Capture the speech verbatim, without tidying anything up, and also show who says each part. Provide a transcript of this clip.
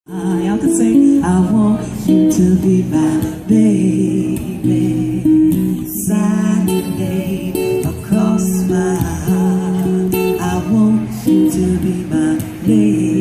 Speaker 1: I have to say, I want you to be my baby. Sign your name across my heart. I want you to be my lady.